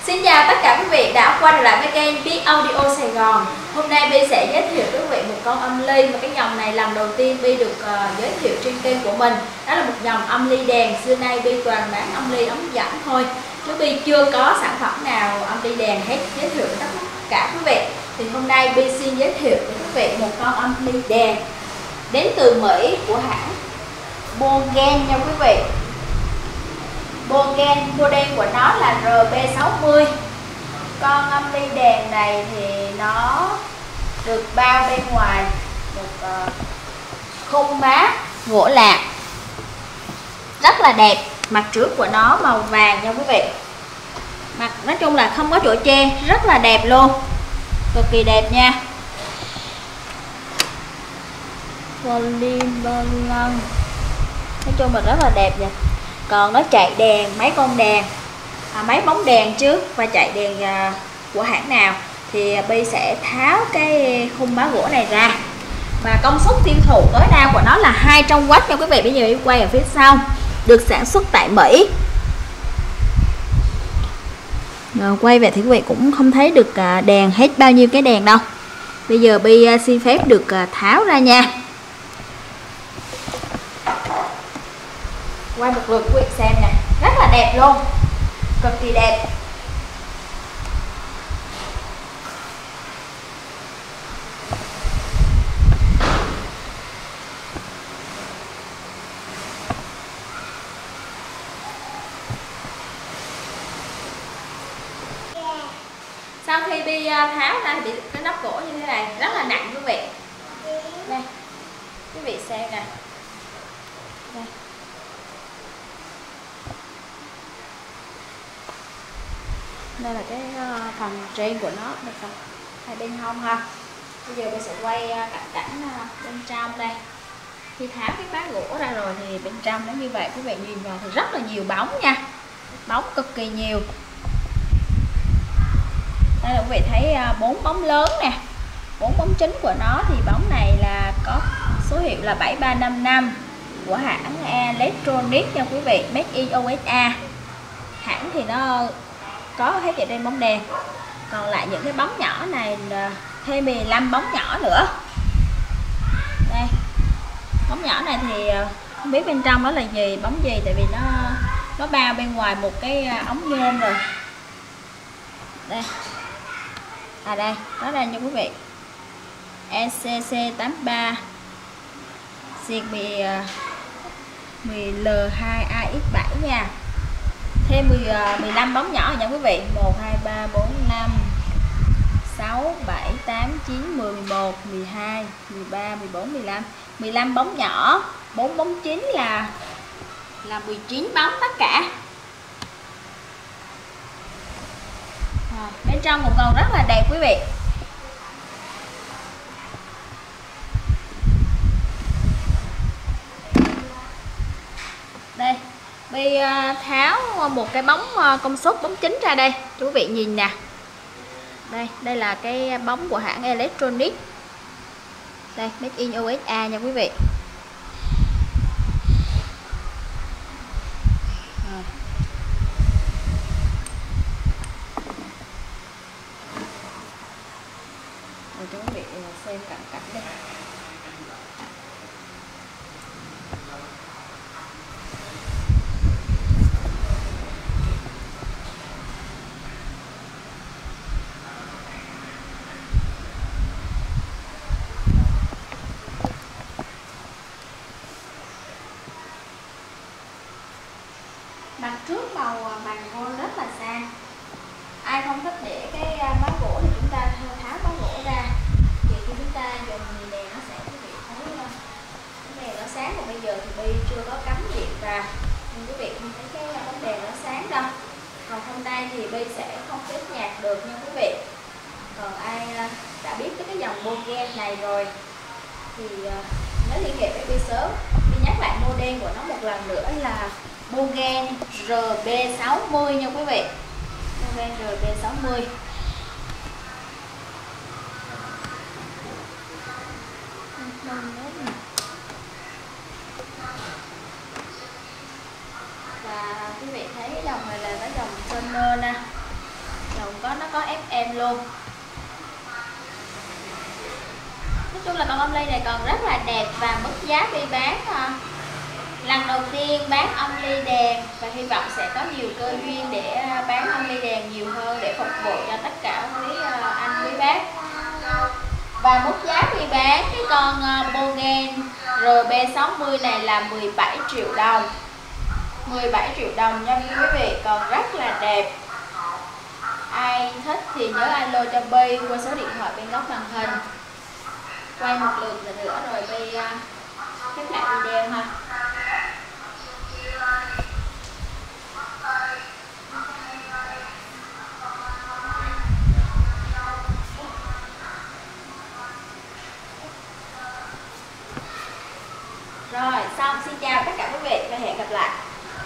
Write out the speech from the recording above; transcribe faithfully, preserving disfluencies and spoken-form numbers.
Xin chào tất cả quý vị đã quay trở lại với kênh Bi Audio Sài Gòn. Hôm nay Bi sẽ giới thiệu với quý vị một con âm ly mà cái dòng này lần đầu tiên Bi được uh, giới thiệu trên kênh của mình. Đó là một dòng âm ly đèn. Xưa nay Bi toàn bán âm ly ống dẫn thôi, chứ Bi chưa có sản phẩm nào âm ly đèn hết giới thiệu với tất cả quý vị. Thì hôm nay Bi xin giới thiệu với quý vị một con âm ly đèn đến từ Mỹ của hãng Bogen nha quý vị. Bogen, model của nó là R B sáu mươi. Con âm ly đèn này thì nó được bao bên ngoài một uh, khung mát gỗ lạc rất là đẹp. Mặt trước của nó màu vàng nha quý vị. Mặt nói chung là không có chỗ che, rất là đẹp luôn, cực kỳ đẹp nha. Polymer, nói chung là rất là đẹp vậy. Còn nó chạy đèn, mấy con đèn, à, mấy bóng đèn trước và chạy đèn à, của hãng nào thì Bi sẽ tháo cái khung má gỗ này ra. Và công suất tiêu thụ tối đa của nó là hai trăm oát nha quý vị. Bây giờ Bi quay ở phía sau, được sản xuất tại Mỹ. Rồi, quay về thì quý vị cũng không thấy được đèn hết bao nhiêu cái đèn đâu. Bây giờ Bi xin phép được tháo ra nha. Quay một lượt quý vị xem nè, rất là đẹp luôn, cực kỳ đẹp. Sau khi Bi tháo ra thì cái nắp gỗ như thế này rất là nặng quý vị. Đây, quý vị xem nè. Đây. Đây là cái phần trên của nó, đây phần hai bên hông ha. Bây giờ tôi sẽ quay cận cảnh bên trong đây. Khi tháo cái ván gỗ ra rồi thì bên trong nó như vậy, quý vị nhìn vào thì rất là nhiều bóng nha, bóng cực kỳ nhiều. Đây là quý vị thấy bốn bóng lớn nè, bốn bóng chính của nó thì bóng này là có số hiệu là bảy ba năm năm của hãng Electronic nha quý vị, Made in u ét a. Hãng thì nó có hết ở trên bóng đèn. Còn lại những cái bóng nhỏ này là thêm mười lăm bóng nhỏ nữa. Đây, bóng nhỏ này thì không biết bên trong đó là gì, bóng gì, tại vì nó nó bao bên ngoài một cái ống nhôm rồi. Đây, à đây, đó đây nha quý vị, E C C tám ba diệt mười L hai A X bảy nha. Thêm mười, mười lăm bóng nhỏ nha quý vị. Một, hai, ba, bốn, năm, sáu, bảy, tám, chín, mười, mười một, mười hai, mười ba, mười bốn, mười lăm, mười lăm bóng nhỏ, bốn bóng chính là là mười chín bóng tất cả. À, bên trong một con rất là đẹp quý vị. Đây, Bi tháo một cái bóng công suất bóng chính ra đây cho quý vị nhìn nè. Đây, đây là cái bóng của hãng Electronic. Đây, Made in u ét a nha quý vị. À. Rồi cho quý vị xem cận cảnh đây. Mặt trước màu vàng gold rất là sang. Ai không thích để cái má gỗ thì chúng ta tháo má gỗ ra. Thì khi chúng ta dùng thì đèn nó sẽ quý vị thấy cái đèn nó sáng. Và bây giờ thì Bi chưa có cắm điện vào nên quý vị không thấy cái bóng đèn nó sáng đâu. Còn hôm nay thì Bi sẽ không kết nhạc được nha quý vị. Còn ai đã biết tới cái dòng Bogen này rồi thì nhớ liên hệ với Bi sớm. Bi nhắc lại model của nó một lần nữa là Bogen R B sáu mươi nha quý vị. Bogen R B sáu mươi. Và quý vị thấy dòng này là cái dòng toner nè, có ép em luôn. Nói chung là con âm ly này còn rất là đẹp và mức giá Bi bán à, lần đầu tiên bán âm ly đèn, và hy vọng sẽ có nhiều cơ duyên để bán âm ly đèn nhiều hơn để phục vụ cho tất cả quý anh quý bác. Và mức giá Bi bán cái con Bogen R B sáu mươi này là mười bảy triệu đồng. mười bảy triệu đồng nha quý vị, còn rất là đẹp. Ai thích thì nhớ alo cho Bi qua số điện thoại bên góc màn hình. Quay một lượt nữa rồi Bi khép lại video ha.